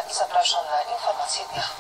i zapraszam na informacje dnia.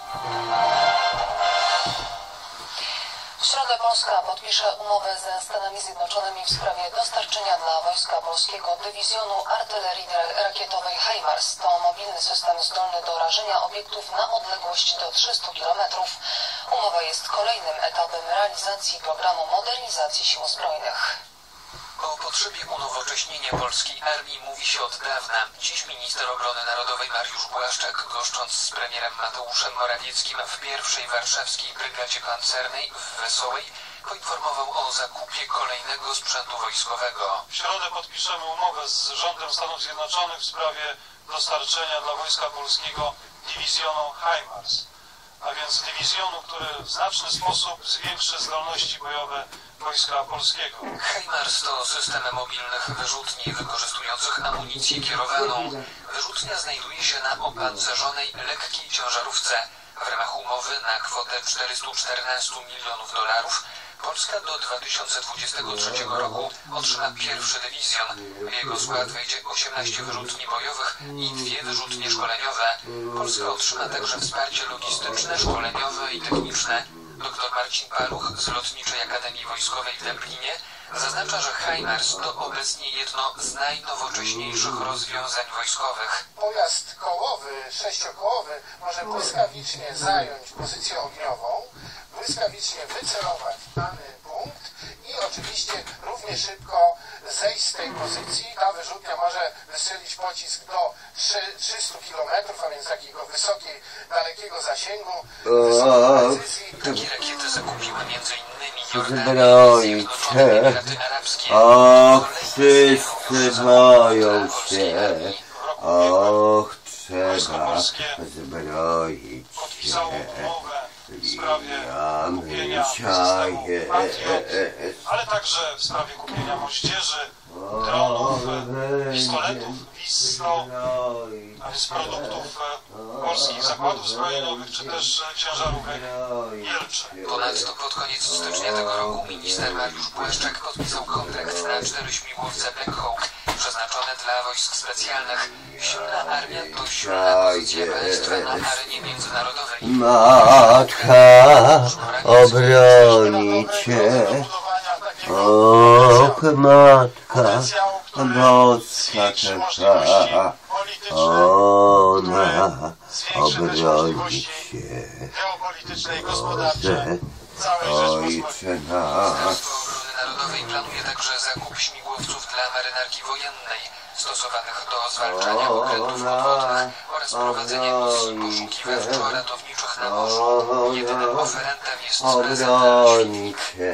W środę Polska podpisze umowę ze Stanami Zjednoczonymi w sprawie dostarczenia dla Wojska Polskiego dywizjonu artylerii rakietowej HIMARS. To mobilny system zdolny do rażenia obiektów na odległość do 300 km. Umowa jest kolejnym etapem realizacji programu modernizacji Sił Zbrojnych. O potrzebie unowocześnienia polskiej armii mówi się od dawna. Dziś minister obrony narodowej Mariusz Błaszczak, goszcząc z premierem Mateuszem Morawieckim w pierwszej warszawskiej brygadzie pancernej w Wesołej, poinformował o zakupie kolejnego sprzętu wojskowego. W środę podpiszemy umowę z rządem Stanów Zjednoczonych w sprawie dostarczenia dla Wojska Polskiego dywizjonu HIMARS, a więc dywizjonu, który w znaczny sposób zwiększy zdolności bojowe Wojska Polskiego. HIMARS to system mobilnych wyrzutni wykorzystujących amunicję kierowaną. Wyrzutnia znajduje się na opancerzonej lekkiej ciężarówce. W ramach umowy na kwotę 414 milionów dolarów Polska do 2023 roku otrzyma pierwszy dywizjon. W jego skład wejdzie 18 wyrzutni bojowych i 2 wyrzutnie szkoleniowe. Polska otrzyma także wsparcie logistyczne, szkoleniowe i techniczne. Dr Marcin Paluch z Lotniczej Akademii Wojskowej w Dęblinie zaznacza, że HIMARS to obecnie jedno z najnowocześniejszych rozwiązań wojskowych. Pojazd kołowy, 6-kołowy może błyskawicznie zająć pozycję ogniową, błyskawicznie wycelować dany punkt i oczywiście równie szybko zejść z tej pozycji. Ta wyrzutnia może wystrzelić pocisk do 300 km, a więc takiego wysokiej, dalekiego zasięgu, wysokiej precyzji. Takie rakiety zakupiły m.in. Jordania i Zjednoczone Emiraty Arabskie. Wszyscy boją się. Trzeba zbroić się. W sprawie kupienia systemu Patriot, ale także w sprawie kupienia moździerzy, dronów, pistoletów WIS-100, a więc produktów polskich zakładów zbrojeniowych, czy też ciężarówek Jelcze. Ponadto pod koniec stycznia tego roku minister Mariusz Błaszczak podpisał kontrakt na 4 śmigłowce Black Hawk przeznaczone dla wojsk specjalnych. Silna armia to silna pozycja państwa na arenie międzynarodowej. Matka obroni cię, och matka boska taka, ona obroni cię, ojcze nasz. Narodowej planuje także zakup śmigłowców dla marynarki wojennej stosowanych do zwalczania okrętów podwodnych oraz prowadzenia misji poszukiwawczo-ratowniczych na morzu. Jedynym oferentem jest Obroni cię,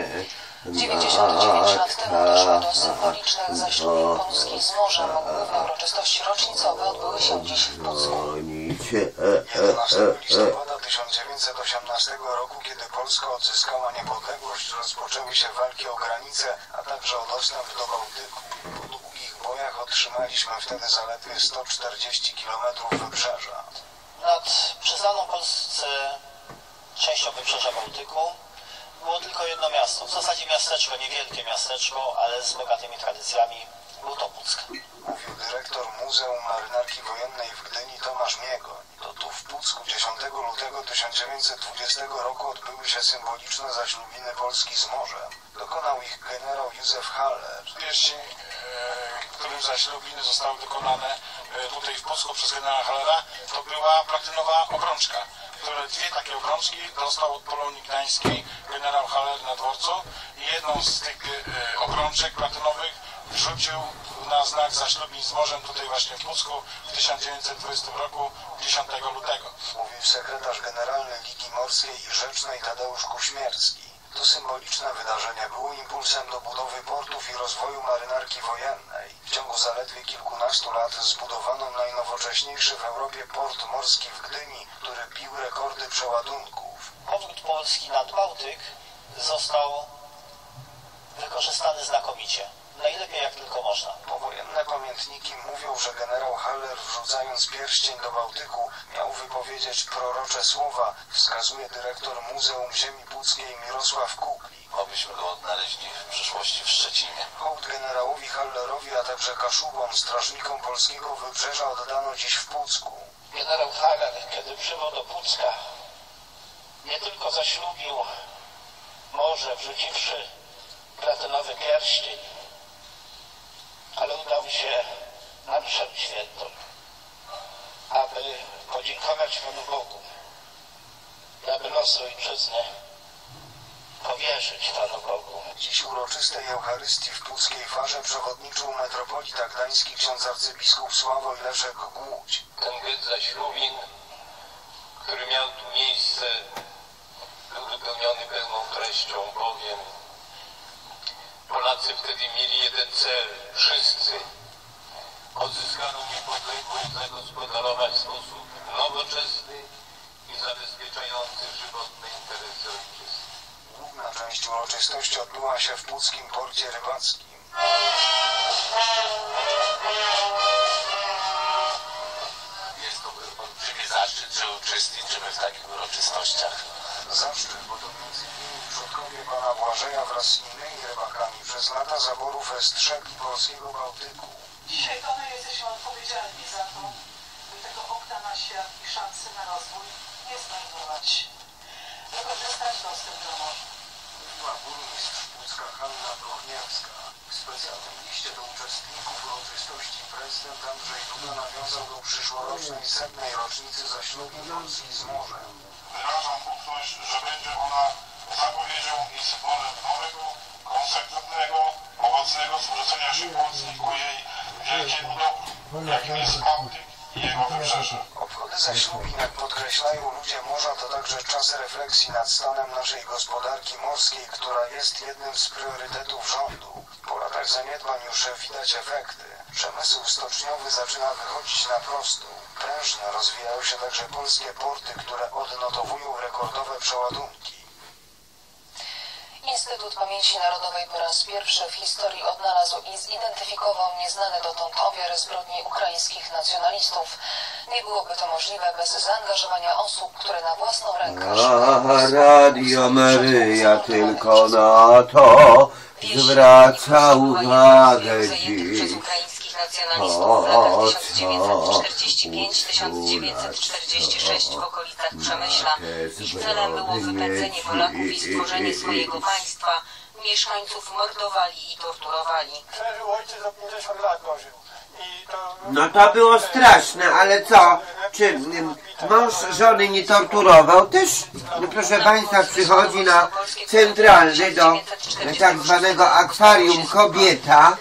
99 lat temu doszło do symbolicznych zaślubin Polski z morzem. Główne uroczystości rocznicowe odbyły się dziś w Pucku. 11 listopada 1918 roku, kiedy Polska odzyskała niepodległość, rozpoczęły się walki o granice, a także o dostęp do Bałtyku. Po długich bojach otrzymaliśmy wtedy zaledwie 140 km wybrzeża. Nad przyznaną Polsce częścią wybrzeża Bałtyku było tylko jedno miasto, w zasadzie miasteczko, niewielkie miasteczko, ale z bogatymi tradycjami. Był to Puck. Mówił dyrektor Muzeum Marynarki Wojennej w Gdyni Tomasz Miegoń. To tu w Pucku 10 lutego 1920 roku odbyły się symboliczne zaślubiny Polski z morzem. Dokonał ich generał Józef Haller. Pierścień, którym zaślubiny zostały dokonane tutaj w Pucku przez generała Hallera, to była platynowa obrączka, które 2 takie obrączki dostał od Polonii Gdańskiej generał Haller na dworcu i jedną z tych obrączek platynowych wrzucił na znak zaślubin z morzem tutaj właśnie w Pucku w 1920 roku 10 lutego. Mówił sekretarz generalny Ligi Morskiej i Rzecznej Tadeusz Kuśmierski. To symboliczne wydarzenie było impulsem do budowy portów i rozwoju marynarki wojennej. W ciągu zaledwie kilkunastu lat zbudowano najnowocześniejszy w Europie port morski w Gdyni, który bił rekordy przeładunków. Powrót Polski nad Bałtyk został wykorzystany znakomicie. Najlepiej jak tylko można. Powojenne pamiętniki mówią, że generał Haller, wrzucając pierścień do Bałtyku, miał wypowiedzieć prorocze słowa, wskazuje dyrektor Muzeum Ziemi Puckiej Mirosław Kukli. Obyśmy go odnaleźli w przyszłości w Szczecinie. Hołd generałowi Hallerowi, a także Kaszubom, strażnikom polskiego wybrzeża oddano dziś w Pucku. Generał Haller, kiedy przybył do Pucka, nie tylko zaślubił morze, wrzuciwszy platynowy pierścień, ale udał się na mszę świętą, aby podziękować Panu Bogu, aby losy ojczyzny powierzyć Panu Bogu. Dziś uroczystej Eucharystii w puckiej farze przewodniczył metropolita gdański ksiądz arcybiskup Sławoj Leszek Głódź. Ten gest zaślubin, który miał tu miejsce, był wypełniony pewną treścią, bowiem Polacy wtedy mieli jeden cel, wszyscy odzyskaną niepodległość zagospodarować w sposób nowoczesny i zabezpieczający żywotne interesy ojczyzny. Główna część uroczystości odbyła się w puckim porcie rybackim. Jest to olbrzymi zaszczyt, że uczestniczymy w takich uroczystościach. Zaszczyt, bo to m.in. przodkowie pana Błażeja wraz z innymi rybakami przez lata zaborów strzegli polskiego Bałtyku. Dzisiaj to my jesteśmy odpowiedzialni za to, by tego okna na świat i szansy na rozwój nie zmarnować. Wykorzystać dostęp do morza. Mówiła burmistrz Pucka Hanna Prochniewska. W specjalnym liście do uczestników uroczystości prezydent Andrzej Duda nawiązał do przyszłorocznej 100. rocznicy zaślubin Polski z morzem. Wyrażam ufność, że będzie ona zapowiedzią i symbolem nowego, konsekwentnego, owocnego zwrócenia się Polski ku jej wielkiemu dobru, jakim jest Bałtyk i jego wybrzeże. Obchody zaślubin, jak podkreślają ludzie morza, to także czas refleksji nad stanem naszej gospodarki morskiej, która jest jednym z priorytetów rządu. Po latach zaniedbań już widać efekty. Przemysł stoczniowy zaczyna wychodzić na prostół. Prężnie rozwijają się także polskie porty, które odnotowują rekordowe przeładunki. Instytut Pamięci Narodowej po raz pierwszy w historii odnalazł i zidentyfikował nieznane dotąd ofiary zbrodni ukraińskich nacjonalistów. Nie byłoby to możliwe bez zaangażowania osób, które na własną rękę... Radio Maryja tylko na to zwraca uwagę dziś. Nacjonalistów w latach 1945-1946 w okolicach Przemyśla. Ich celem było wypędzenie Polaków i stworzenie swojego państwa. Mieszkańców mordowali i torturowali. Przeżył ojciec za 50 lat dożył. No to było straszne, ale co? Czy mąż żony nie torturował? Też, no proszę Państwa, przychodzi na centralny do tak zwanego akwarium kobieta,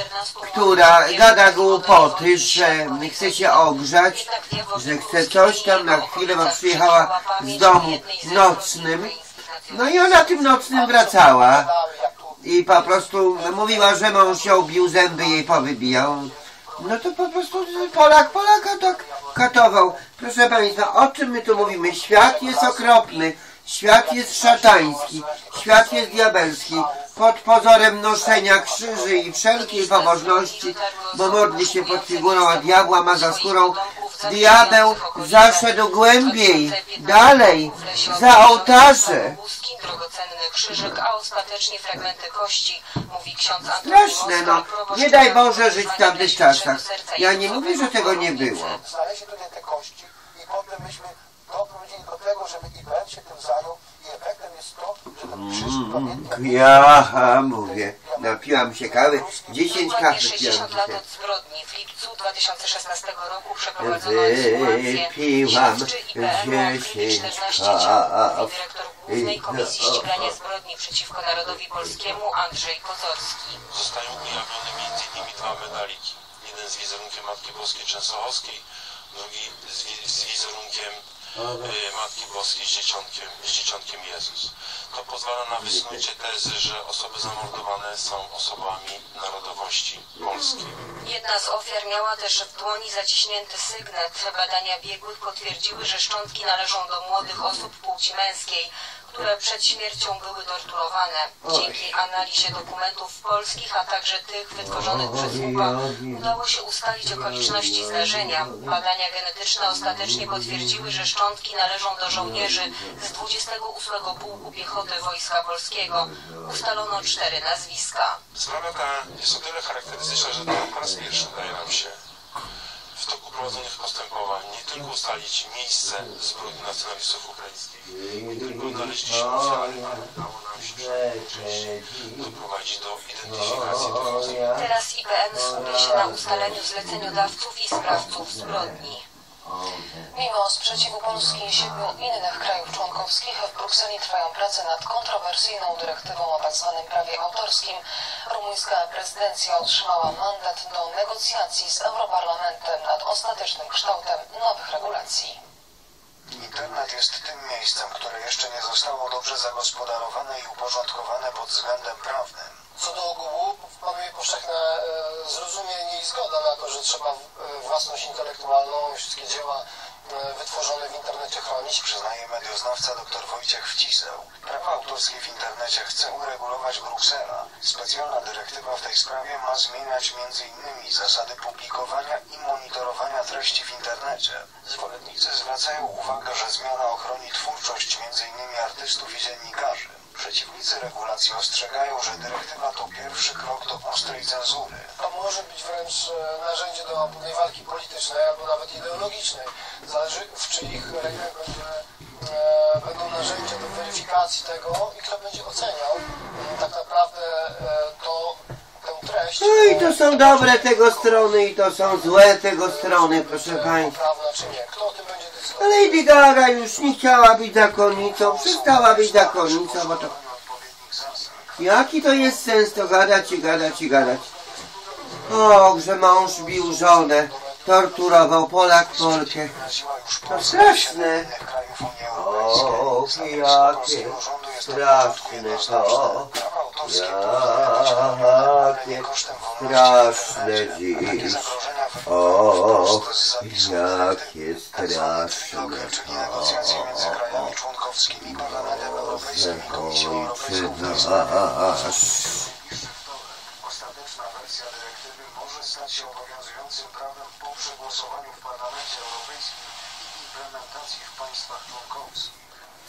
która gada głupoty, że chce się ogrzać, że chce coś tam na chwilę, bo przyjechała z domu nocnym. No i ona tym nocnym wracała i po prostu mówiła, że mąż ją bił, zęby jej powybijał. No to po prostu Polak Polaka tak katował. Proszę Państwa, o czym my tu mówimy? Świat jest okropny, świat jest szatański, świat jest diabelski. Pod pozorem noszenia krzyży i wszelkiej pobożności, bo modli się pod figurą, a diabła ma za skórą, diabeł zaszedł głębiej, dalej, za ołtarze. Drogocenny krzyżyk, a ostatecznie fragmenty kości, mówi ksiądz straszne, no. Nie daj Boże żyć w tamtych czasach. Ja nie mówię, że tego nie było. Znaleźli tutaj te kości i potem myśmy doprowadzili do tego, żeby IPN się tym zajął i efektem jest to, że ten krzyż pamiętny... Ja mówię, napiłam się kawy, 10 kawy piłam 60 lat się. od zbrodni. W lipcu 2016 roku przeprowadzono ekshumację śledczy IPN-u, 14 ciał, mówi dyrektor Głównej Komisji Ścigania Zbrodni przeciwko Narodowi Polskiemu Andrzej Kozorski. Zostają ujawnione m.in. 2 medaliki. Jeden z wizerunkiem Matki Boskiej Częstochowskiej, drugi z wizerunkiem Matki Boskiej z Dzieciątkiem Jezus. To pozwala na wysunięcie tezy, że osoby zamordowane są osobami narodowości polskiej. Jedna z ofiar miała też w dłoni zaciśnięty sygnet. Badania biegłych potwierdziły, że szczątki należą do młodych osób płci męskiej, które przed śmiercią były torturowane. Dzięki analizie dokumentów polskich, a także tych wytworzonych przez UPA udało się ustalić okoliczności zdarzenia. Badania genetyczne ostatecznie potwierdziły, że szczątki należą do żołnierzy z 28 Pułku Piechoty Wojska Polskiego. Ustalono 4 nazwiska. Sprawa ta jest o tyle charakterystyczna, że to po raz pierwszy udaje nam się w toku prowadzonych postępowań nie tylko ustalić miejsce zbrodni na stanowiskach ukraińskich, nie tylko odnaleźć ofiary, ale udało nam się najczęściej doprowadzić do identyfikacji dochodzących. Teraz IPN skupia się na ustaleniu zleceniodawców i sprawców zbrodni. Mimo sprzeciwu Polski i 7 innych krajów członkowskich w Brukseli trwają prace nad kontrowersyjną dyrektywą o tzw. prawie autorskim. Rumuńska prezydencja otrzymała mandat do negocjacji z Europarlamentem nad ostatecznym kształtem nowych regulacji. Internet jest tym miejscem, które jeszcze nie zostało dobrze zagospodarowane i uporządkowane pod względem prawnym. Co do ogółu panuje powszechne zrozumienie i zgoda na to, że trzeba własność intelektualną i wszystkie dzieła wytworzone w internecie chronić. Przyznaje medioznawca dr Wojciech Wciseł. Prawa autorskie w internecie chce uregulować Bruksela. Specjalna dyrektywa w tej sprawie ma zmieniać m.in. zasady publikowania i monitorowania treści w internecie. Zwolennicy zwracają uwagę, że zmiana ochroni twórczość m.in. artystów i dziennikarzy. Przeciwnicy regulacji ostrzegają, że dyrektywa to pierwszy krok do ostrej cenzury. To może być wręcz narzędzie do pewnej walki politycznej albo nawet ideologicznej. Zależy, w czyich rękach będą narzędzia do weryfikacji tego i kto będzie oceniał tak naprawdę tę treść. No i to są dobre tego strony i to są złe tego strony, proszę Państwa. Prawna czy nie. Kto o tym będzie decydował? Lady Gaga już nie chciała być zakonnicą, przestała być zakonnicą, bo to... Jaki to jest sens to gadać i gadać i gadać? Och, że mąż bił żonę, torturował Polak Polkę. To straszne. Och, jakie straszne to. Jakie straszne dziś. Och, jakie straszne to. Ostateczna wersja dyrektywy może stać się obowiązującym prawem po przegłosowaniu w Parlamencie Europejskim i implementacji w państwach członkowskich.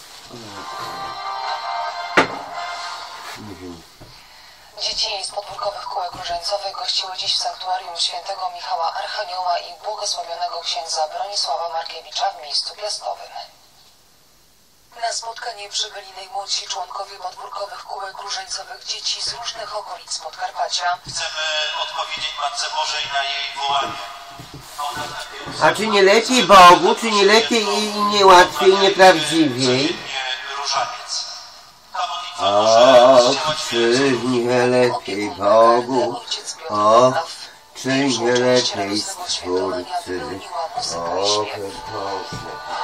Dzieci z podwórkowych kółek różańcowych gościły dziś w sanktuarium świętego Michała Archanioła i błogosławionego księdza Bronisława Markiewicza w miejscu piastowym. Na spotkanie przybyli najmłodsi członkowie podwórkowych kółek różańcowych dzieci z różnych okolic Podkarpacia. Chcemy odpowiedzieć Matce Bożej na jej wołanie. A czy nie lepiej Bogu, czy nie lepiej i nie łatwiej, nie prawdziwiej? Różaniec. O, czy nie lepiej Bogu, o, czy nie lepiej Stwórcy, o, Boże.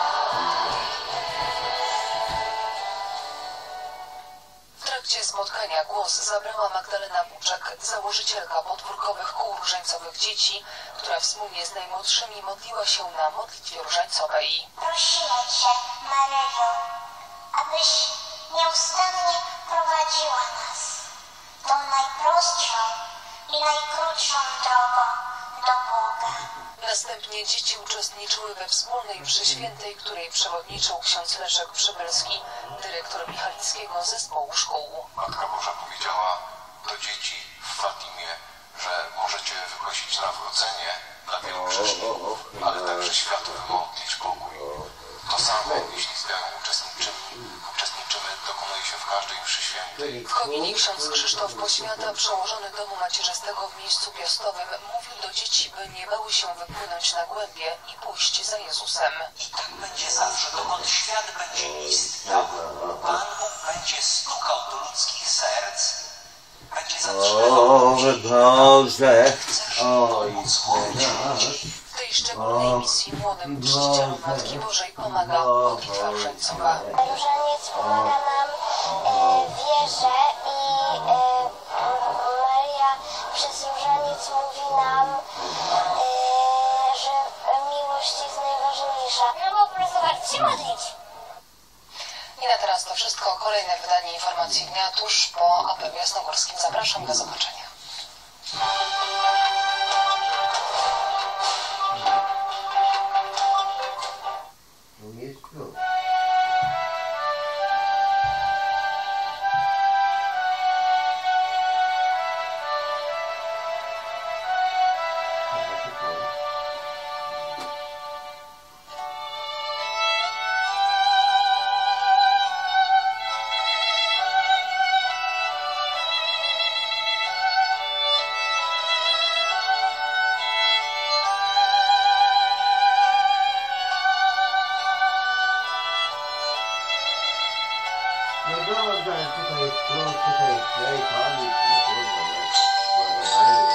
W trakcie spotkania głos zabrała Magdalena Buczek, założycielka podwórkowych kół różańcowych dzieci, która wspólnie z najmłodszymi modliła się na modlitwie różańcowej. Prosimy Cię, Maryjo, abyś nieustannie prowadziła nas tą najprostszą i najkrótszą drogą do Boga. Następnie dzieci uczestniczyły we wspólnej mszy świętej, której przewodniczył ksiądz Leszek Przybylski, dyrektor Michalickiego Zespołu Szkół. Matka Boża powiedziała do dzieci w Fatimie, że możecie wyprosić nawrócenie dla wielu grzeszników, ale także światu wymodlić pokój. To samo, jeśli z wiarą uczestniczymy, dokonuje się w każdej mszy świętej. W homilii ksiądz Krzysztof Poświata, przełożony domu macierzystego w miejscu piastowym, mówił do dzieci, by nie bały się wypłynąć na głębie i pójść za Jezusem. I tak będzie zawsze, dokąd świat będzie istniał. Pan Bóg będzie stukał do ludzkich serc, będzie zatrzymywał Boże, W tej szczególnej misji młodym czcicielom Matki Bożej pomaga modlitwa różańcowa. Różaniec pomaga nam wierze i Maryja przez różaniec mówi nam, że miłość jest najważniejsza. No po prostu warto się modlić. I na teraz to wszystko. Kolejne wydanie informacji dnia tuż po apelu jasnogórskim. Zapraszam, do zobaczenia. tutaj jest plus, tutaj jest klej, palić, kurwa,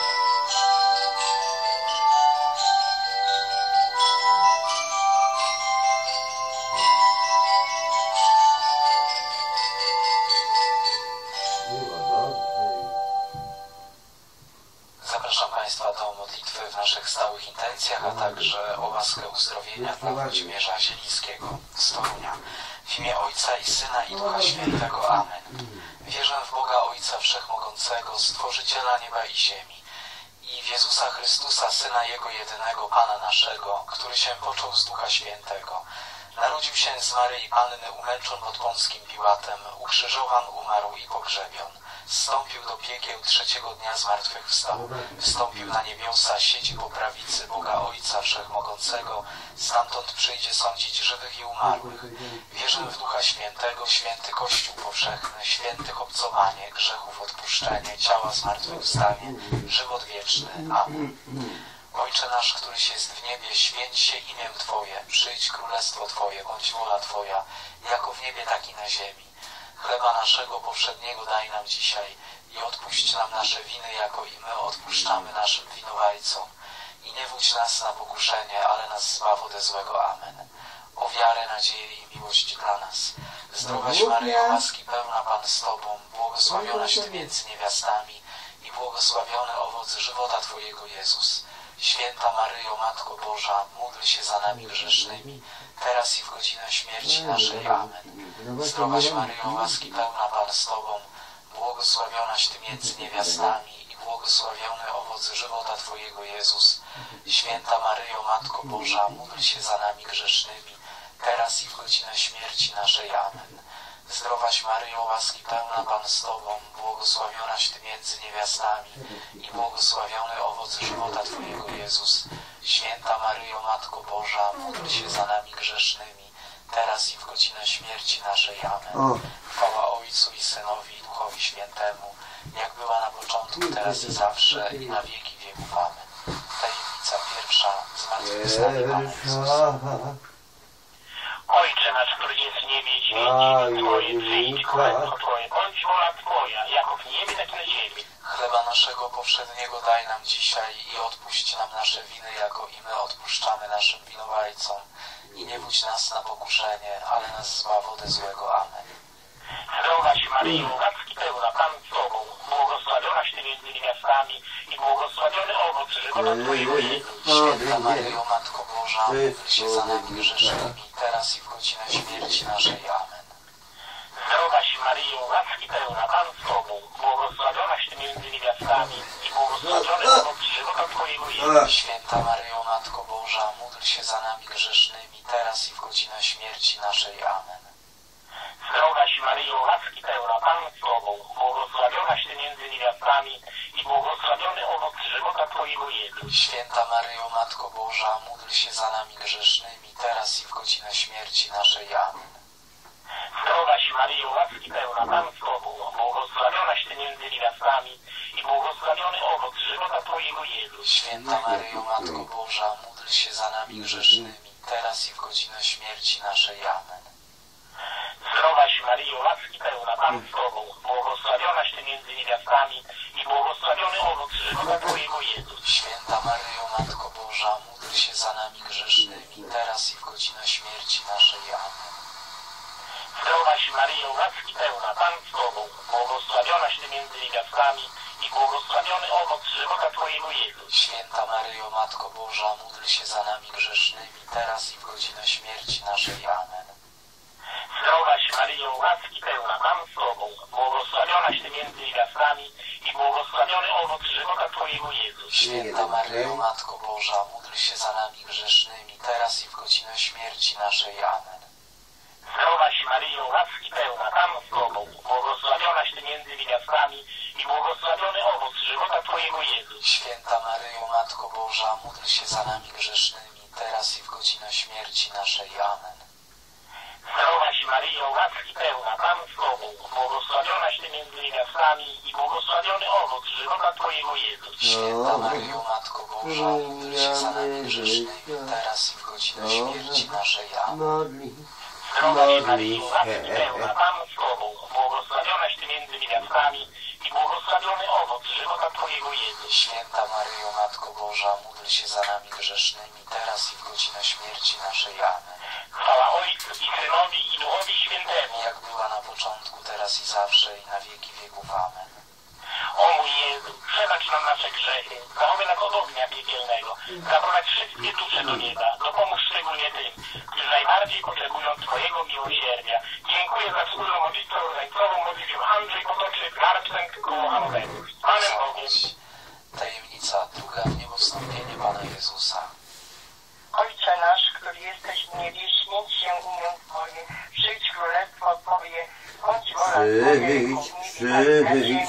Zapraszam Państwa do modlitwy w naszych stałych intencjach, a także o łaskę uzdrowienia dla Włodzimierza Zielińskiego z Torunia. W imię Ojca i Syna i Ducha Świętego. Amen. Wierzę w Boga Ojca Wszechmogącego, Stworzyciela nieba i ziemi, i w Jezusa Chrystusa, Syna Jego jedynego, Pana naszego, który się począł z Ducha Świętego. Narodził się z Maryi Panny, umęczon pod Pąckim Piłatem, ukrzyżowan, umarł i pogrzebion. Zstąpił do piekieł, trzeciego dnia zmartwychwstał. Wstąpił na niebiosa, siedzi po prawicy Boga Ojca Wszechmogącego, stamtąd przyjdzie sądzić żywych i umarłych. Wierzę w Ducha Świętego, święty Kościół powszechny, świętych obcowanie, grzechów odpuszczenie, ciała zmartwychwstanie, żywot wieczny. Amen. Ojcze nasz, któryś jest w niebie, święć się imię Twoje, przyjdź królestwo Twoje, bądź wola Twoja, jako w niebie, tak i na ziemi. Chleba naszego powszedniego daj nam dzisiaj i odpuść nam nasze winy, jako i my odpuszczamy naszym winowajcom. I nie wódź nas na pokuszenie, ale nas zbaw ode złego. Amen. O wiarę, nadzieję i miłość dla nas. Zdrowaś Maryjo, łaski pełna, Pan z Tobą, błogosławionaś Ty między niewiastami i błogosławiony owoc żywota Twojego, Jezus. Święta Maryjo, Matko Boża, módl się za nami grzesznymi, teraz i w godzinę śmierci naszej. Amen. Zdrowaś Maryjo, łaski pełna, Pan z Tobą, błogosławionaś Ty między niewiastami i błogosławiony owoc żywota Twojego, Jezus. Święta Maryjo, Matko Boża, módl się za nami grzesznymi, teraz i w godzinę śmierci naszej. Amen. Zdrowaś Maryjo, łaski pełna, Pan z Tobą, błogosławionaś Ty między niewiastami i błogosławiony owoc żywota Twojego, Jezus. Święta Maryjo, Matko Boża, módl się za nami grzesznymi, teraz i w godzinę śmierci naszej. Amen. Chwała Ojcu i Synowi i Duchowi Świętemu, jak była na początku, teraz i zawsze, i na wieki wieków. Amen. Tajemnica pierwsza, zmartwychwstanie Pana Jezusa. Ojcze nasz, który jest w niebie, święci Twoje, przyjdź królestwo Twoje, bądź wola Twoja, jako w niebie, tak i na ziemi. Chleba naszego powszedniego daj nam dzisiaj i odpuść nam nasze winy, jako i my odpuszczamy naszym winowajcom. I nie wódź nas na pokuszenie, ale nas zbaw ode złego. Amen. Zdrowaś Maryjo, łaski pełna, Pan z Tobą, błogosławionaś Ty między niewiastami i błogosławiony owoc żywota Twojego, Jezus. Święta Maryjo, Matko Boża, módl się za nami grzesznymi, teraz i w godzinę śmierci naszej. Amen. Zdrowaś Maryjo, łaski pełna, Pan z Tobą, błogosławionaś Ty między niewiastami i błogosławiony owoc żywota Twojego, Jezus. Święta Maryjo, Matko Boża, módl się za nami grzesznymi, teraz i w godzinę śmierci naszej. Amen. Zdrowaś Maryjo, łaski pełna, Pan z Tobą, błogosławionaś Ty między niewiastami i błogosławiony owoc żywota Twojego, Jezus. Święta Maryjo, Matko Boża, módl się za nami grzesznymi, teraz i w godzinę śmierci naszej. Amen. Zdrowaś Maryjo, łaski pełna, Pan z Tobą, błogosławionaś Ty między niewiastami i błogosławiony owoc żywota Twojego, Jezus. Święta Maryjo, Matko Boża, módl się za nami grzesznymi, teraz i w godzinę śmierci naszej. Amen. Zdrowaś Maryjo, łaski pełna, Pan z Tobą, błogosławionaś Ty między niewiastami i błogosławiony owoc żywota Twojego, Jezus. Święta Maryjo, Matko Boża, módl się za nami grzesznymi, teraz i w godzinę śmierci naszej. Amen. Zdrowaś Maryjo, łaski pełna, Pan z Tobą, błogosławionaś Ty między niewiastami i błogosławiony owoc żywota Twojego, Jezus. Święta Maryjo, Matko Boża, módl się za nami grzesznymi, teraz i w godzinę śmierci naszej. Amen. Zdrowaś Maryjo, łaski pełna, Pan z Tobą, błogosławionaś Ty między niewiastami i błogosławiony owoc żywota Twojego, Jezus. Święta Maryjo, Matko Boża, módl się za nami grzesznymi, teraz i w godzinę śmierci naszej. Amen. Zdrowaś Maryjo, łaski pełna, Pan z Tobą, błogosławionaś Ty między niewiastami i błogosławiony owoc żywota Twojego, Jezus. Święta Maryjo, Matko Boża, módl się za nami grzesznymi, teraz i w godzinę śmierci naszej. Amen. Zdrowaś Maryjo, łaski pełna, Pan z Tobą, błogosławionaś Ty między niewiastami i błogosławiony owoc żywota Twojego, Jezus. Święta Maryjo, Matko Boża, módl się za nami grzesznymi, teraz i w godzinę śmierci naszej. Amen. Zdrowaś Maryjo, łaski pełna, Pan z Tobą, błogosławionaś Ty między niewiastami i błogosławiony owoc żywota Twojego Jezus. Święta Maryjo, Matko Boża, módl się za nami grzesznymi, teraz i w godzinę śmierci naszej. Amen. Chwała Ojcu i Synowi i Duchowi Świętemu, Jak była na początku, teraz i zawsze i na wieki wieków. Amen. O mój Jezu, przebacz nam nasze grzechy, zachowaj nas od ognia piekielnego, zaprowadź wszystkie dusze do nieba, dopomóż szczególnie tym, którzy najbardziej potrzebują Twojego miłosierdzia. Dziękuję za wspólną modlitwę rodzeństwową modlitwę Andrzej Potoczek, Garpsęk koło Hamburgu. Z Panem Bogiem. Tajemnica druga, niebowstąpienie Pana Jezusa. Ojcze nasz, który jesteś w niebie, święć się imię Twoje, przyjdź królestwo Twoje, bądź wola Twoja, jako w niebie, tak na ziemi.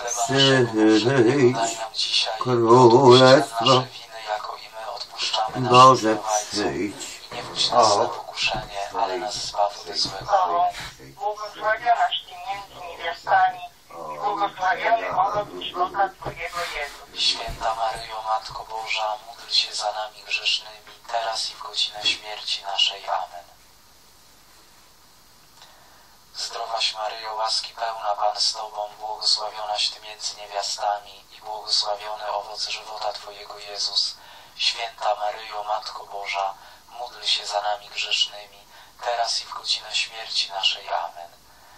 Daj nam dzisiaj Królestwo nasze winy, jako i my odpuszczamy Boże, naszym przyjdź. I nie wódź nas na pokuszenie, ale nas zbaw od złego. Błogosławionaś Ty między niewiastami i błogosławiony owoc żywota Twojego Jezus. Święta Maryjo, Matko Boża, módl się za nami grzesznymi, teraz i w godzinę śmierci naszej. Amen. Zdrowaś Maryjo, łaski pełna, Pan z Tobą, błogosławionaś Ty między niewiastami i błogosławiony owoc żywota Twojego Jezus. Święta Maryjo, Matko Boża, módl się za nami grzesznymi, teraz i w godzinę śmierci naszej. Amen.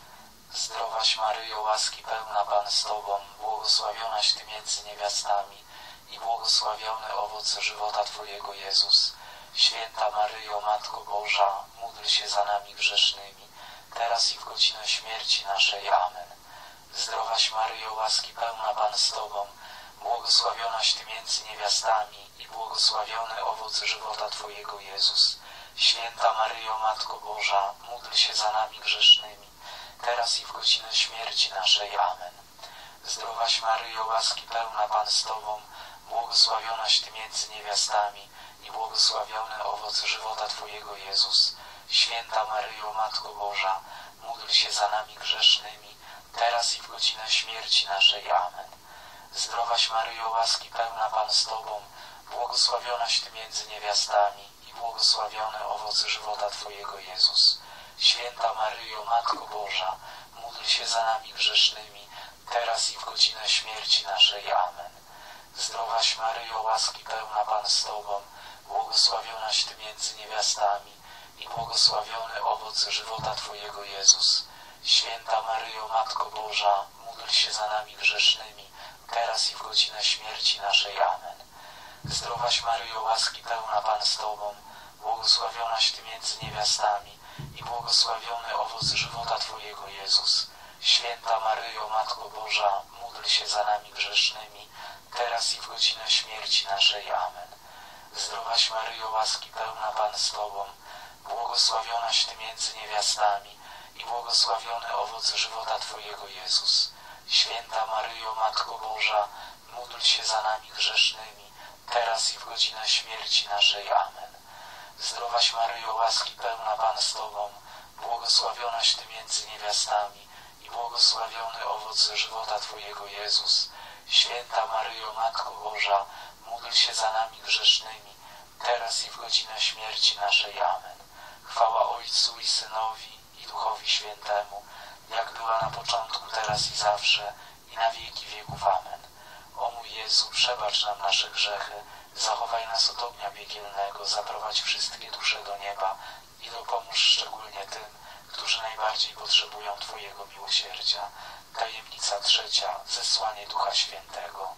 Zdrowaś Maryjo, łaski pełna, Pan z Tobą, błogosławionaś Ty między niewiastami i błogosławiony owoc żywota Twojego Jezus. Święta Maryjo, Matko Boża, módl się za nami grzesznymi, teraz i w godzinę śmierci naszej. Amen. Zdrowaś Maryjo, łaski pełna, Pan z Tobą, błogosławionaś Ty między niewiastami i błogosławiony owoc żywota Twojego Jezus. Święta Maryjo, Matko Boża, módl się za nami grzesznymi, teraz i w godzinę śmierci naszej. Amen. Zdrowaś Maryjo, łaski pełna, Pan z Tobą, błogosławionaś Ty między niewiastami i błogosławiony owoc żywota Twojego Jezus. Święta Maryjo, Matko Boża, módl się za nami grzesznymi, teraz i w godzinę śmierci naszej. Amen. Zdrowaś Maryjo, łaski pełna, Pan z Tobą, błogosławionaś Ty między niewiastami i błogosławiony owoc żywota Twojego Jezus. Święta Maryjo, Matko Boża, módl się za nami grzesznymi, teraz i w godzinę śmierci naszej. Amen. Zdrowaś Maryjo, łaski pełna, Pan z Tobą, błogosławionaś Ty między niewiastami i błogosławiony owoc żywota Twojego Jezus. Święta Maryjo, Matko Boża, módl się za nami grzesznymi, teraz i w godzinę śmierci naszej. Amen. Zdrowaś Maryjo, łaski pełna, Pan z Tobą, błogosławionaś Ty między niewiastami i błogosławiony owoc żywota Twojego Jezus. Święta Maryjo, Matko Boża, módl się za nami grzesznymi, teraz i w godzinę śmierci naszej. Amen. Zdrowaś Maryjo, łaski pełna, Pan z Tobą, błogosławionaś Ty między niewiastami i błogosławiony owoc żywota Twojego Jezus. Święta Maryjo, Matko Boża, módl się za nami grzesznymi, teraz i w godzinę śmierci naszej. Amen. Zdrowaś Maryjo, łaski pełna, Pan z Tobą, błogosławionaś Ty między niewiastami i błogosławiony owoc żywota Twojego Jezus. Święta Maryjo, Matko Boża, módl się za nami grzesznymi, teraz i w godzinę śmierci naszej. Amen. Chwała Ojcu i Synowi i Duchowi Świętemu, jak była na początku, teraz i zawsze, i na wieki wieków. Amen. O mój Jezu, przebacz nam nasze grzechy, zachowaj nas od ognia piekielnego, zaprowadź wszystkie dusze do nieba i dopomóż szczególnie tym, którzy najbardziej potrzebują Twojego miłosierdzia. Tajemnica trzecia, zesłanie Ducha Świętego.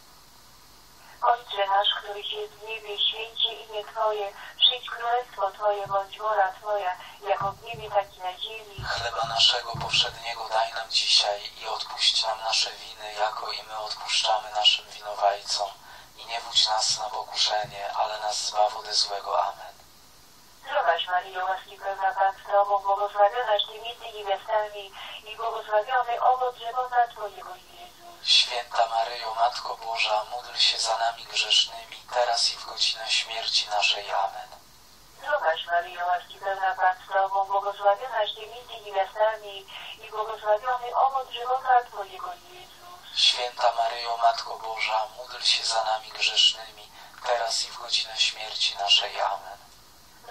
Ojcze nasz, któryś jest w niebie, święć się imię Twoje, przyjdź królestwo Twoje, bądź wola Twoja, jako w niebie, tak i na ziemi. Chleba naszego powszedniego daj nam dzisiaj i odpuść nam nasze winy, jako i my odpuszczamy naszym winowajcom. I nie wódź nas na pokuszenie, ale nas zbaw ode złego. Amen. Zdrowaś Maryjo, łaski pełna, Pan z Tobą, błogosławionaś Ty między niewiastami i błogosławiony owoc żywota Twojego Jezus. Święta Maryjo, Matko Boża, módl się za nami grzesznymi, teraz i w godzinę śmierci naszej. Amen. Zdrowaś Maryjo, łaski pełna, Pan z Tobą, błogosławionaś Ty między niewiastami i błogosławiony owoc żywota Twojego Jezus. Święta Maryjo, Matko Boża, módl się za nami grzesznymi, teraz i w godzinę śmierci naszej. Amen.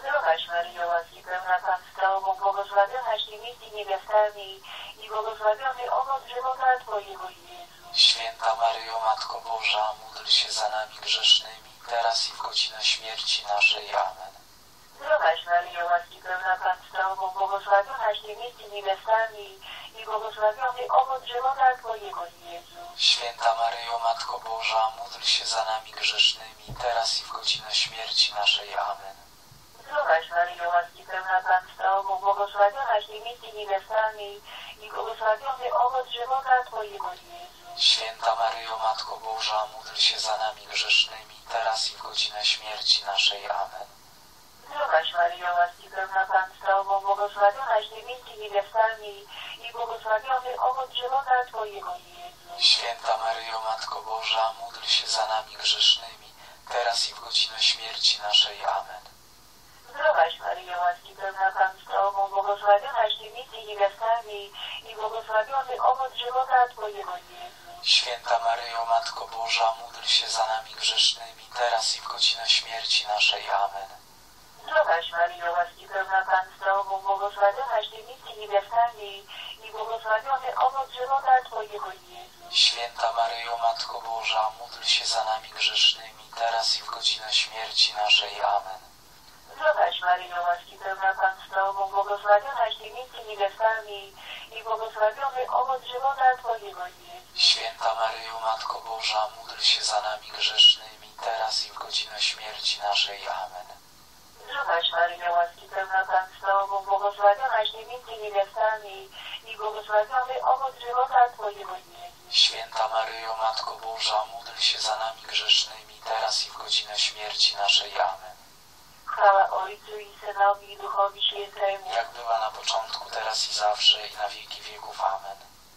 Zdrowaś Maryjo, łaski pełna Pan z Tobą, błogosławionaś Ty między niewiastami i błogosławiony owoc żywota Twojego Jezus. Święta Maryjo, Matko Boża, módl się za nami grzesznymi, teraz i w godzinę śmierci naszej. Amen. Zdrowaś Maryjo, łaski pełna Pan z Tobą, błogosławionaś Ty między niewiastami i błogosławiony owoc żywota Twojego Jezus. Święta Maryjo, Matko Boża, módl się za nami grzesznymi, teraz i w godzinę śmierci naszej. Amen. Zdrowaś Maryjo, łaski pełna Pan z Tobą, błogosławionaś Ty między niewiastami i błogosławiony owoc żywota Twojego Jezus. Święta Maryjo, Matko Boża, módl się za nami grzesznymi, teraz i w godzinę śmierci naszej. Amen. Zdrowaś Maryjo, łaski pełna Pan z Tobą, błogosławionaś Ty między niewiastami i błogosławiony owoc żywota Twojego Jezus. Święta Maryjo, Matko Boża, módl się za nami grzesznymi, teraz i w godzinę śmierci naszej. Amen. Zdrowaś Maryjo, łaski pełna Pan z Tobą, błogosławionaś Ty między niewiastami i błogosławiony owoc żywota Twojego Jezus. Święta Maryjo, Matko Boża, módl się za nami grzesznymi, teraz i w godzinę śmierci naszej. Amen. Zdrowaś Maryjo, łaski pełna Pan z Tobą, błogosławionaś Ty między niewiastami i błogosławiony owoc żywota Twojego Jezus. Święta Maryjo, Matko Boża, módl się za nami grzesznymi, teraz i w godzinę śmierci naszej. Amen. Zdrowaś Maryjo, łaski pełna Pan z Tobą, błogosławionaś Ty między niewiastami i błogosławiony owoc żywota Twojego Jezus. Święta Maryjo, Matko Boża, módl się za nami grzesznymi, teraz i w godzinę śmierci naszej. Amen. Zdrowaś Maryjo, łaski pełna Pan z Tobą, błogosławionaś Ty między niewiastami i błogosławiony owoc żywota Twojego Jezus. Święta Maryjo, Matko Boża, módl się za nami grzesznymi, teraz i w godzinę śmierci naszej. Amen. Chwała Ojcu i Synowi i Duchowi Świętemu, jak była na początku, teraz i zawsze, i na wieki wieków. Amen.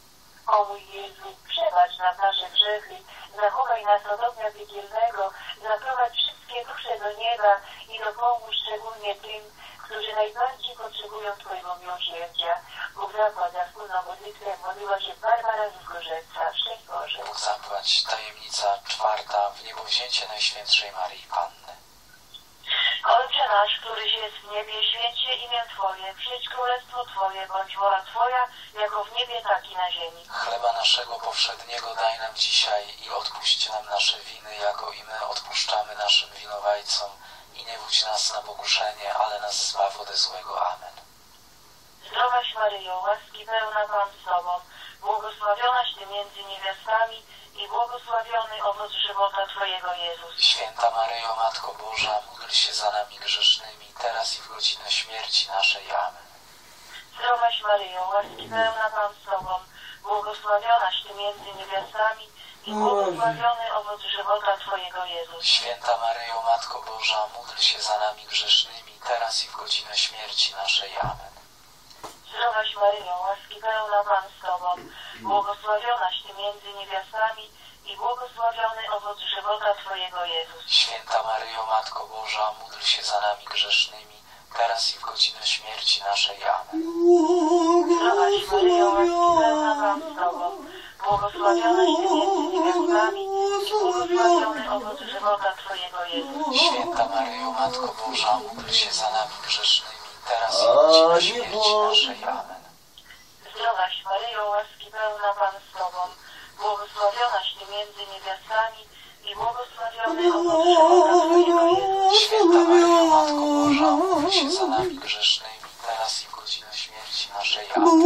O mój Jezu, przebacz nam nasze grzechy, zachowaj nas od ognia piekielnego, zaprowadź wszystkie dusze do nieba i dopomóż szczególnie tym, którzy najbardziej potrzebują Twojego miłosierdzia. Bóg zapłać za wspólną modlitwę, modliła się Barbara z Zgorzelca. Szczęść Boże. Bóg zapłać. Tajemnica czwarta. Wniebowzięcie Najświętszej Maryi Panny. Ojcze nasz, któryś jest w niebie, święć się imię Twoje, przyjdź królestwo Twoje, bądź wola Twoja, jako w niebie, tak i na ziemi. Chleba naszego powszedniego daj nam dzisiaj i odpuść nam nasze winy, jako i my odpuszczamy naszym winowajcom. I nie wódź nas na pokuszenie, ale nas zbaw ode złego. Amen. Zdrowaś Maryjo, łaski pełna Pan z Tobą, błogosławionaś Ty między niewiastami i błogosławiony owoc żywota Twojego Jezus. Święta Maryjo, Matko Boża, módl się za nami grzesznymi, teraz i w godzinę śmierci naszej. Amen. Zdrowaś Maryjo, łaski pełna Pan z Tobą, błogosławionaś Ty między niewiastami i błogosławiony owoc żywota Twojego Jezus. Święta Maryjo, Matko Boża, módl się za nami grzesznymi, teraz i w godzinę śmierci naszej. Amen. Zdrowaś Maryjo, łaski pełna Pan z Tobą, błogosławionaś Ty między niewiastami i błogosławiony owoc żywota Twojego Jezus. Święta Maryjo, Matko Boża, módl się za nami grzesznymi, teraz i w godzinę śmierci naszej. Amen. Zdrowaś Maryjo, łaski pełna Pan z Tobą, błogosławionaś Ty między niewiastami i błogosławiony owoc żywota Twojego Jezus. Święta Maryjo, Matko Boża, módl się za nami grzesznymi, teraz i w godzinę śmierci naszej. Amen. Zdrowaś Maryjo, łaski pełna Pan z Tobą, błogosławionaś Ty między niewiastami i błogosławiony owoc żywota Twojego Jezus. Święta Maryjo, Matko Boża, módl się za nami grzesznymi, teraz i w godzinę śmierci naszej. Amen.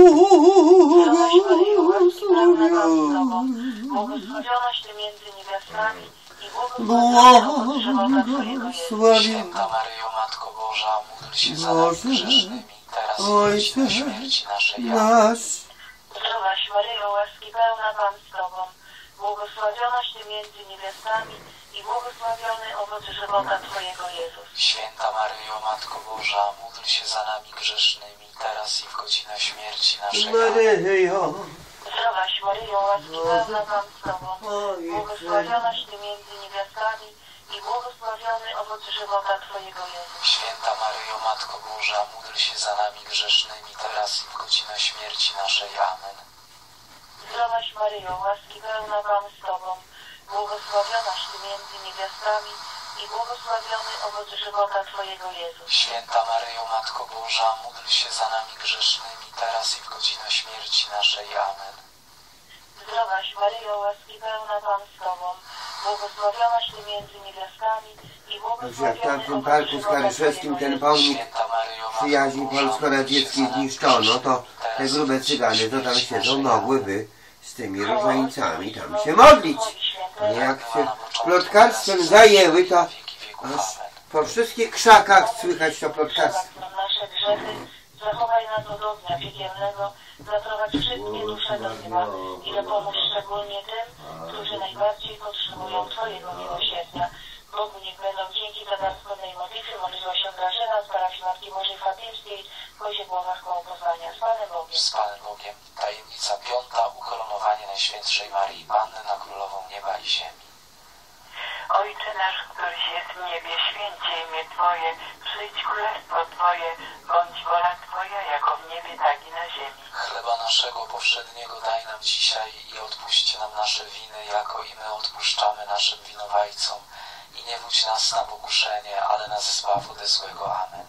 Zdrowaś Maryjo, łaski pełna Pan z Tobą, błogosławionaś Ty między niewiastami i błogosławiony owoc żywota Twojego Jezus. Święta Maryjo, Matko Boża, módl się za nami grzesznymi, teraz i w godzinę śmierci naszej. Amen. Zdrowaś Maryjo, łaski pełna Pan z Tobą, błogosławionaś Ty między niewiastami i błogosławiony owoc żywota Twojego Jezus. Święta Maryjo, Matko Boża, módl się za nami grzesznymi, teraz i w godzinę śmierci naszej. Amen. Zdrowaś Maryjo, łaski pełna Pan z Tobą, błogosławionaś Ty między niewiastami i błogosławiony owoc żywota Twojego Jezus. Święta Maryjo, Matko Boża, módl się za nami grzesznymi, teraz i w godzinę śmierci naszej. Amen. Zdrowaś Maryjo, łaski pełna Pan z Tobą, błogosławionaś Ty między niewiastami i błogosławiony owoc żywota Twojego Jezus. Święta Maryjo, Matko Boża, módl się za nami grzesznymi, teraz i w godzinę śmierci naszej. Amen. Zdrowaś Maryjo, łaski pełna Pan z Tobą, błogosławionaś Ty między niewiastami i Także jak w błogosławiony tamtym owoc parku żywota skaryszewskim Twojego ten Jezus. pomnik przyjaźni polsko-radzieckiej zniszczono, to te grube cygany, co tam siedzą, mogłyby z tymi różańcami tam się modlić. Nie, jak się plotkarstwem zajęły, to aż po wszystkich krzakach słychać to plotkarstwo. Nasze grzechy, zachowaj nas od ognia piekielnego, zaprowadź wszystkie dusze do nieba i dopomóż szczególnie tym, którzy najbardziej potrzebują Twojego miłosierdzia. Bogu niech będą dzięki za dar wspólnej modlitwy modliła się Grażyna z parafii Matki Bożej Fatimskiej w Koziegłowach koło Poznania. Z Panem Bogiem. Z Panem Bogiem. Tajemnica 5. Ukoronowanie Najświętszej Maryi Panny na Królową Nieba i Ziemi. Ojcze nasz, któryś jest w niebie, święcie imię Twoje, przyjdź królestwo Twoje, bądź wola Twoja, jako w niebie, tak i na ziemi. Chleba naszego powszedniego daj nam dzisiaj i odpuść nam nasze winy, jako i my odpuszczamy naszym winowajcom. I nie wódź nas na pokuszenie, ale nas zbaw ode złego. Amen.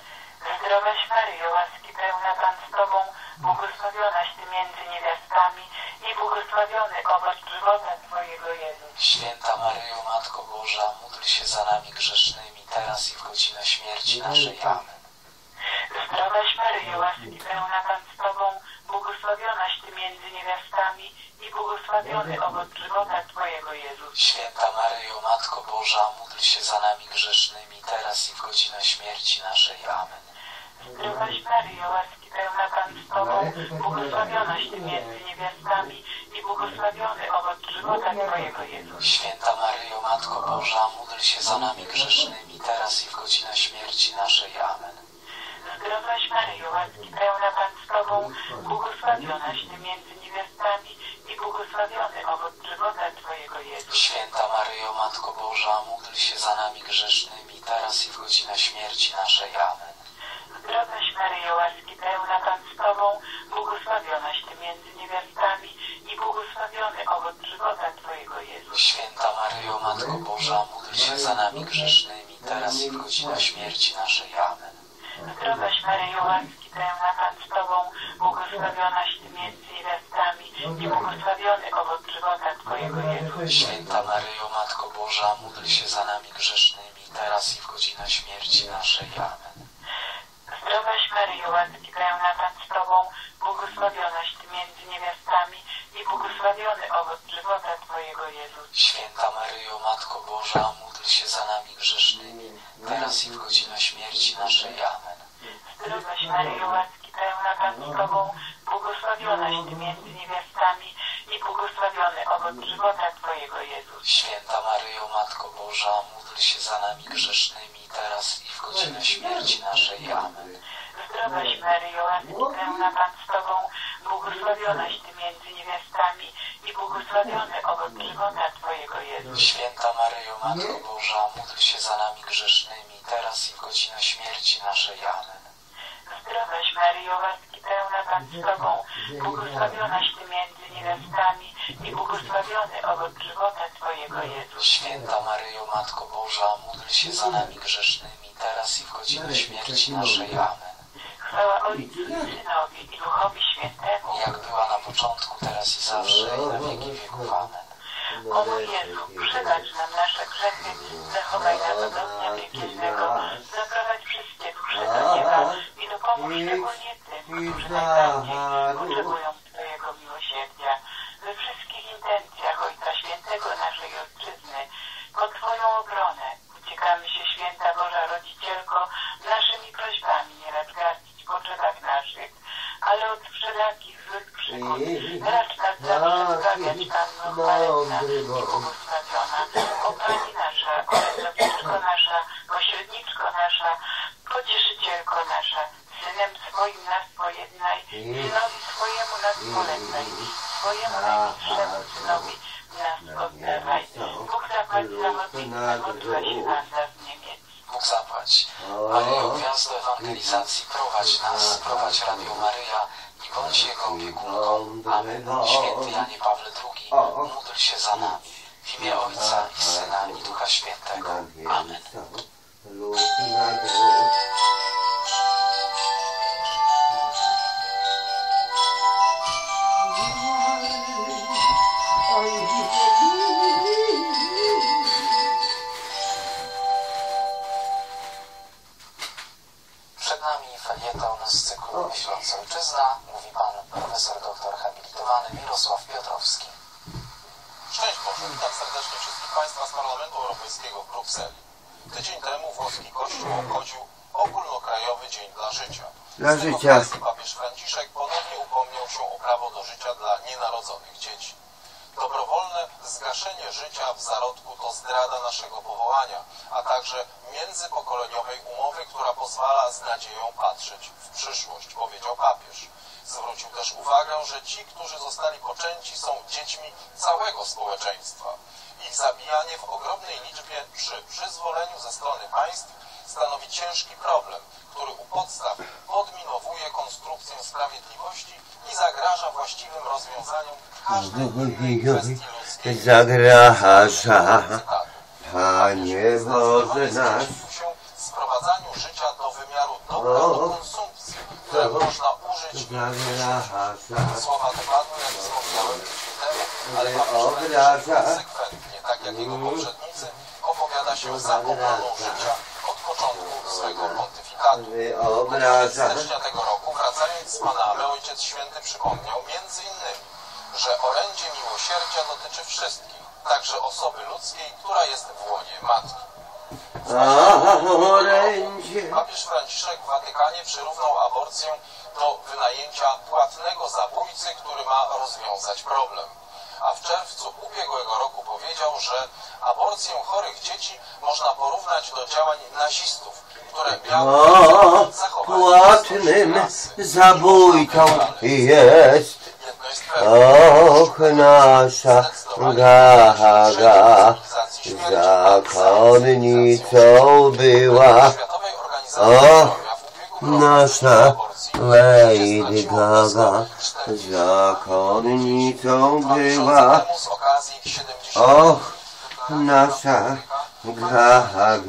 Zdrowaś Maryjo, łaski pełna Pan z Tobą, błogosławionaś Ty między niewiastami i błogosławiony owoc żywota Twojego Jezus. Święta Maryjo, Matko Boża, módl się za nami grzesznymi, teraz i w godzinę śmierci naszej. Amen. Zdrowaś Maryjo, łaski pełna Pan z Tobą, błogosławionaś Ty między niewiastami i błogosławiony owoc żywota Twojego Jezus. Święta Maryjo, Matko Boża, módl się za nami grzesznymi, teraz i w godzinę śmierci naszej. Amen. Zdrowaś Maryjo, łaski pełna Pan z Tobą, błogosławionaś Ty między niewiastami i błogosławiony owoc żywota Twojego Jezus. Święta Maryjo, Matko Boża, módl się za nami grzesznymi, teraz i w godzinę śmierci naszej. Amen. Zdrowaś Maryjo, łaski pełna Pan z Tobą, błogosławionaś Ty między niewiastami i błogosławiony owoc żywota Twojego Jezus. Święta Maryjo, Matko Boża, módl się za nami grzesznymi, teraz i w godzinę śmierci naszej. Amen. Zdrowaś Maryjo, łaski pełna Pan z Tobą, błogosławionaś Ty między niewiastami i błogosławiony owoc żywota Twojego Jezus. Święta Maryjo, Matko Boża, módl się za nami grzesznymi, teraz i w godzinę śmierci naszej. Amen. Zdrowaś Maryjo, łaski pełna Pan z Tobą, błogosławionaś Ty między niewiastami i błogosławiony owoc żywota Twojego Jezus. Święta Maryjo, Matko Boża, módl się za nami grzesznymi, teraz i w godzinę śmierci naszej. Amen. Zdrowaś Maryjo, łaski pełna Pan z Tobą, błogosławionaś Ty między niewiastami i błogosławiony owoc żywota Twojego Jezus. Święta Maryjo, Matko Boża, módl się za nami grzesznymi, teraz i w godzinę śmierci naszej. Amen. Zdrowaś Maryjo, łaski pełna Pan z Tobą, błogosławionaś Ty między niewiastami i błogosławiony owoc żywota Twojego Jezus. Święta Maryjo, Matko Boża, módl się za nami grzesznymi, teraz i w godzinę śmierci naszej. Amen. Zdrowaś Maryjo, łaski pełna Pan z Tobą, błogosławionaś Ty między niewiastami i błogosławiony owoc żywota Twojego Jezus. Święta Maryjo, Matko Boża, módl się za nami grzesznymi, teraz i w godzinę śmierci naszej. Amen. Zdrowaś Maryjo, łaski pełna Pan z Tobą, błogosławionaś Ty między niewiastami i błogosławiony owoc żywota Twojego Jezus. Święta Maryjo, Matko Boża, módl się za nami grzesznymi, teraz i w godzinę śmierci naszej. Amen. Chwała Ojcu i Synowi i Duchowi Świętemu, jak była na początku, teraz i zawsze, i na wieki wieków. Amen. O mój Jezu, przebacz nam nasze grzechy, zachowaj nas od ognia piekielnego, zaprowadź wszystkie dusze do nieba i dopomóż szczególnie tym, którzy najbardziej potrzebują Twojego miłosierdzia. We wszystkich intencjach Ojca Świętego naszej Ojczyzny, pod Twoją obronę uciekamy się, Święta Boża Rodzicielko, naszymi prośbami nie racz gardzić w potrzebach naszych, ale od wszelakich złych przygód racz nas zawsze zbawiać, Panno chwalebna i błogosławiona. O Pani nasza, orędowniczko nasza, pośredniczko nasza, pocieszycielko nasza, Synem swoim nas pojednaj, Synowi swojemu nas polecaj, swojemu najmilszemu Synowi nas oddawaj. Bóg zapłać za modlitwę, modliła się Wanda z Niemiec. Bóg zapłać. Maryjo, gwiazdo ewangelizacji, prowadź nas, prowadź Radio Maryja i bądź jego opiekunką. Amen. Święty Janie Pawle II, módl się za nami. W imię Ojca i Syna i Ducha Świętego. Amen. Przed nami felieton z cyklu Myśląca Ojczyzna, mówi pan profesor doktor habilitowany Mirosław Piotrowski. Szczęść Boże, witam serdecznie wszystkich Państwa z Parlamentu Europejskiego w Brukseli. Tydzień temu włoski Kościół obchodził ogólnokrajowy Dzień dla Życia. Dla Z tego życia. okazji papież Franciszek ponownie upomniał się o prawo do życia dla nienarodzonych dzieci. Dobrowolne zgaszenie życia w zarodku to zdrada naszego powołania, a także międzypokoleniowej umowy, która pozwala z nadzieją patrzeć w przyszłość, powiedział papież. Zwrócił też uwagę, że ci, którzy zostali poczęci, są dziećmi całego społeczeństwa. Ich zabijanie w ogromnej liczbie przy przyzwoleniu ze strony państw stanowi ciężki problem, który u podstaw podminowuje konstrukcję sprawiedliwości i zagraża właściwym rozwiązaniom każdej kwestii ludzkiej. Zagraża, Panie Boże nasz. Sprowadzaniu życia do wymiaru dobra do konsumpcji, które można użyć. Słowa te padły, jak wspomniałem tydzień temu, ale papież konsekwentnie, tak jak jego poprzednicy, opowiada się za obroną życia od początku swego pontyfikatu. W stycznia tego roku, wracając z Panamy, Ojciec Święty przypomniał między innymi, że orędzie miłosierdzia dotyczy wszystkich, także osoby ludzkiej, która jest w łonie matki. Papież Franciszek w Watykanie przyrównał aborcję do wynajęcia płatnego zabójcy, który ma rozwiązać problem. A w czerwcu ubiegłego roku powiedział, że aborcję chorych dzieci można porównać do działań nazistów, które miały płatnym zabójcą jest. Och, nasza Gaga zakonnicą była. Och, nasza Lady Gaga zakonnicą była. Och, nasza Gaga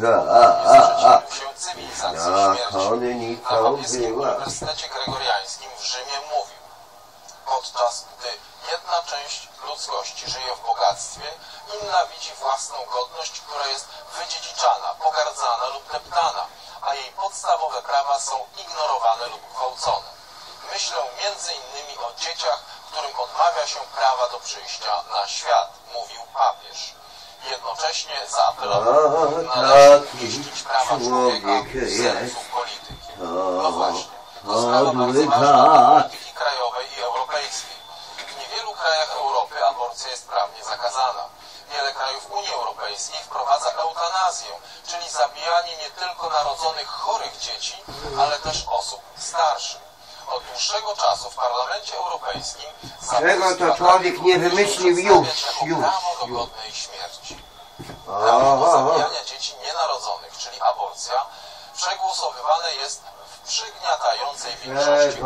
zakonnicą była. W Uniwersytecie Gregoriańskim w Rzymie mówił: podczas gdy jedna część ludzkości żyje w bogactwie, inna widzi własną godność, która jest wydziedziczana, pogardzana lub deptana, a jej podstawowe prawa są ignorowane lub gwałcone. Myślę między innymi o dzieciach, którym odmawia się prawa do przyjścia na świat, mówił papież. Jednocześnie zaapelował: należy umieścić prawa człowieka w sercu polityki. No właśnie, to sprawa bardzo ważna polityki krajowej i europejskiej. W niewielu krajach Europy aborcja jest prawnie zakazana. Wiele krajów Unii Europejskiej wprowadza eutanazję, czyli zabijanie nie tylko narodzonych chorych dzieci, ale też osób starszych. Od dłuższego czasu w Parlamencie Europejskim czego to człowiek nie wymyślił już. prawo do godnej śmierci. Prawo do zabijania dzieci nienarodzonych, czyli aborcja, przegłosowywane jest w przygniatającej większości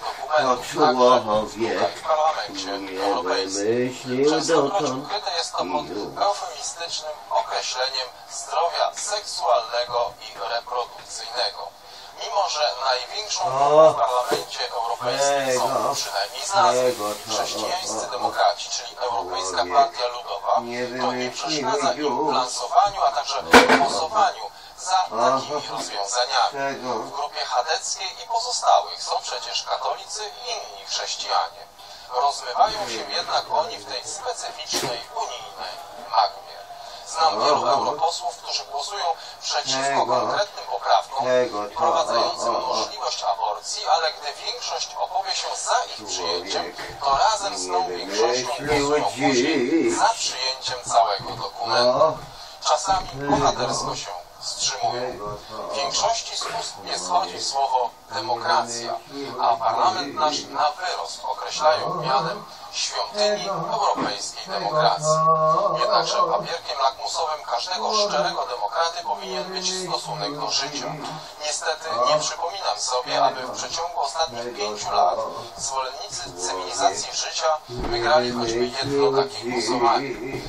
dokumentów w Parlamencie Europejskim. Częstokroć ukryte jest to pod eufemistycznym określeniem zdrowia seksualnego i reprodukcyjnego. Mimo że największą grupą w Parlamencie Europejskim są przynajmniej z nazwy chrześcijańscy demokraci, czyli Europejska Partia Ludowa, to nie przeszkadza im w lansowaniu, a także głosowaniu za takimi rozwiązaniami. W grupie chadeckiej i pozostałych są przecież katolicy i inni chrześcijanie. Rozmywają się jednak oni w tej specyficznej unijnej magmie. Znam wielu europosłów, którzy głosują przeciwko konkretnym poprawkom wprowadzającym możliwość aborcji, ale gdy większość opowie się za ich przyjęciem, to razem z tą większością głosują później za przyjęciem całego dokumentu. Czasami bohatersko się wstrzymują. W większości z ust nie schodzi słowo demokracja, a parlament nasz na wyrost określają mianem świątyni europejskiej demokracji. Jednakże papierkiem lakmusowym każdego szczerego demokraty powinien być stosunek do życia. Niestety nie przypominam sobie, aby w przeciągu ostatnich 5 lat zwolennicy cywilizacji życia wygrali choćby jedno takie głosowanie. W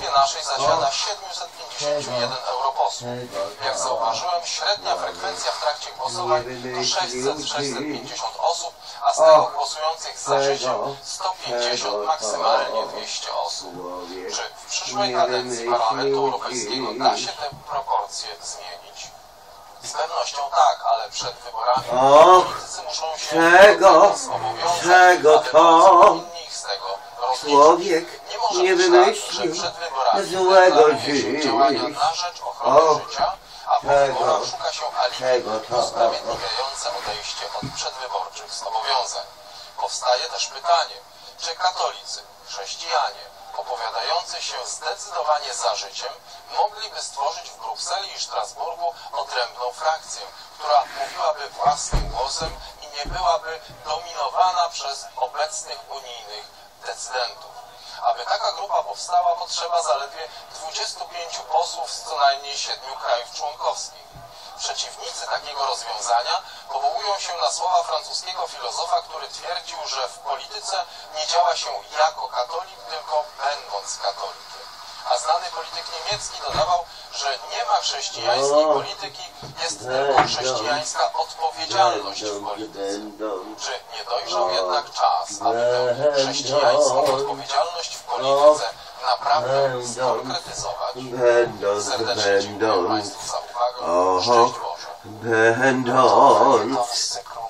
Izbie naszej zasiada 751 europosłów. Jak zauważyłem, średnia frekwencja w trakcie głosowań to 600-650 osób, a z tego głosujących za życiem 150, maksymalnie 200 osób. Czy w przyszłej kadencji Parlamentu Europejskiego da się te proporcje zmienić? Z pewnością tak, ale przed wyborami politycy muszą się czego to człowiek nie wymyślił złego działania na rzecz ochrony życia, a po wyborach szuka się alibi usprawiedliwiające odejście od przedwyborczych zobowiązań. Powstaje też pytanie, czy katolicy, chrześcijanie, opowiadający się zdecydowanie za życiem, mogliby stworzyć w Brukseli i Strasburgu odrębną frakcję, która mówiłaby własnym głosem i nie byłaby dominowana przez obecnych unijnych decydentów. Aby taka grupa powstała, potrzeba zaledwie 25 posłów z co najmniej 7 krajów członkowskich. Przeciwnicy takiego rozwiązania powołują się na słowa francuskiego filozofa, który twierdził, że w polityce nie działa się jako katolik, tylko będąc katolikiem. A znany polityk niemiecki dodawał, że nie ma chrześcijańskiej polityki, jest tylko chrześcijańska odpowiedzialność w polityce. Czy nie dojrzał jednak czas, aby tę chrześcijańską odpowiedzialność w polityce naprawdę skonkretyzować? Serdecznie dziękuję Państwu za uwagę. Szczęść Boże. Będąc